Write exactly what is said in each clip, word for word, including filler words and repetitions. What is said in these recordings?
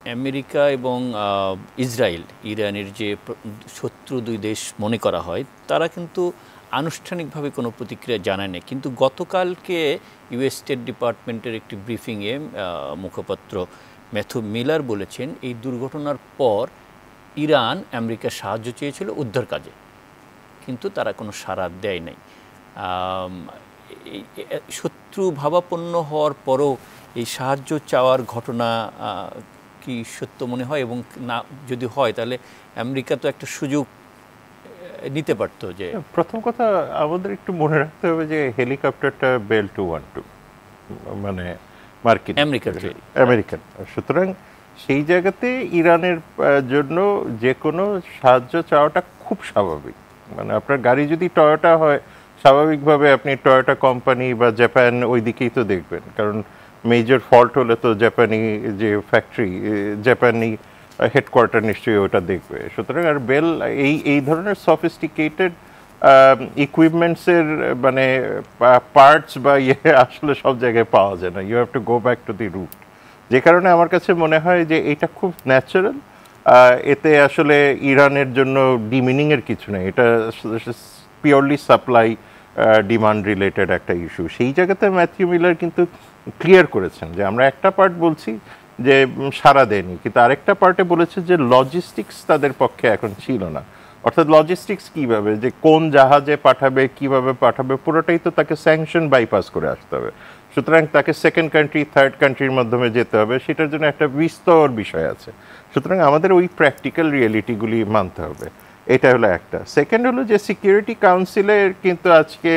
America এবং Israel ইরানের যে শত্রু দুই দেশ মনে করা হয় তারা কিন্তু আনুষ্ঠানিকভাবে কোনো প্রতিক্রিয়া জানায়নি, কিন্তু গতকালকে ইউএস স্টেট ডিপার্টমেন্টের একটি ব্রিফিংয়ে মুখপাত্র ম্যাথু মিলার বলেছেন এই দুর্ঘটনার পর ইরান আমেরিকার সাহায্য চেয়েছিল উদ্ধার কাজে, কিন্তু তারা কোনো সাড়া দেয় নাই। শত্রু ভাবাপন্ন হওয়ার পরও এই সাহায্য চাওয়ার ঘটনা কি সত্য মনে হয়, এবং না যদি হয় তাহলে আমেরিকা তো একটা সুযোগ নিতে পারত? যে প্রথম কথা আমাদের একটু মনে রাখতে হবে যে হেলিকপ্টারটা বেল টু ওয়ান টু মানে মার্কিন আমেরিকান আমেরিকান সুতরাং সেই জায়গাতে ইরানের জন্য যে কোনো সাহায্য চাওয়াটা খুব স্বাভাবিক। মানে আপনার গাড়ি যদি টয়োটা হয় স্বাভাবিকভাবে আপনি টয়োটা কোম্পানি বা জাপান ওই দিকেই তো দেখবেন, কারণ মেজর ফল্ট হলে তো জাপানি যে ফ্যাক্টরি জাপানি হেডকোয়ার্টার নিশ্চয়ই ওটা দেখবে। সুতরাং আর বেল এই এই ধরনের সফিস্টিকেটেড ইকুইপমেন্টসের মানে পার্টস বা ইয়ে আসলে সব জায়গায় পাওয়া যায় না, you have to go back to the root. যে কারণে আমার কাছে মনে হয় যে এটা খুব ন্যাচারাল, এতে আসলে ইরানের জন্য ডিমিনিংয়ের কিছু নেই, এটা পিওরলি সাপ্লাই ডিমান্ড রিলেটেড একটা ইস্যু। সেই জায়গাতে ম্যাথিউ মিলার কিন্তু ক্লিয়ার করেছেন যে আমরা একটা পার্ট বলছি যে সারা দেয়নি, কিন্তু আরেকটা পার্টে বলেছে যে লজিস্টিক্স তাদের পক্ষে এখন ছিল না। অর্থাৎ লজিস্টিক্স কীভাবে, যে কোন জাহাজে পাঠাবে, কিভাবে পাঠাবে, পুরোটাই তো তাকে স্যাংশন বাইপাস করে আসতে হবে। সুতরাং তাকে সেকেন্ড কান্ট্রি থার্ড কান্ট্রির মাধ্যমে যেতে হবে, সেটার জন্য একটা বিস্তর বিষয় আছে। সুতরাং আমাদের ওই প্র্যাকটিক্যাল রিয়েলিটিগুলি মানতে হবে, এটা হলো একটা। সেকেন্ড হলো যে সিকিউরিটি কাউন্সিলের কিন্তু আজকে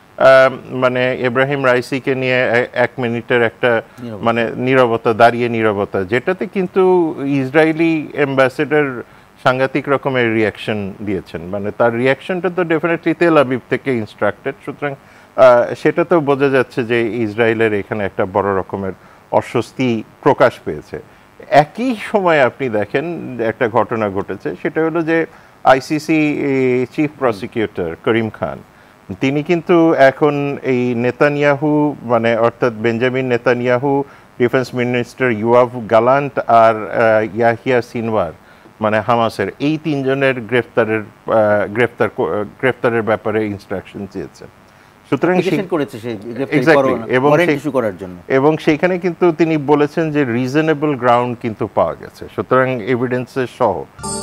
মানে ইব্রাহিম রাইসিকে নিয়ে এক মিনিটের একটা মানে নীরবতা, দাঁড়িয়ে নীরবতা, যেটাতে কিন্তু ইসরায়েলি অ্যাম্বাসেডর সাংঘাতিক রকমের রিয়াকশন দিয়েছেন। মানে তার রিয়াকশনটা তো ডেফিনেটলি তেল আবিব থেকে ইনস্ট্রাক্টেড, সুতরাং সেটা তো বোঝা যাচ্ছে যে ইসরায়েলের এখানে একটা বড় রকমের অস্বস্তি প্রকাশ পেয়েছে। একই সময় আপনি দেখেন একটা ঘটনা ঘটেছে, সেটা হলো যে ICC chief prosecutor Karim Khan তিনি কিন্তু এখন এই নেতানিয়াহু মানে অর্থাৎ Benjamin Netanyahu, defence minister Yoav Gallant আর ইয়াহিয়া সিনওয়ার মানে হামাসের এই তিনজনের গ্রেফতারের গ্রেফতার গ্রেফতারের ব্যাপারে ইনস্ট্রাকশন চেয়েছেন। সুতরাং এবং সেইখানে কিন্তু তিনি বলেছেন যে রিজনেবল গ্রাউন্ড কিন্তু পাওয়া গেছে, সুতরাং এভিডেন্সের সহ।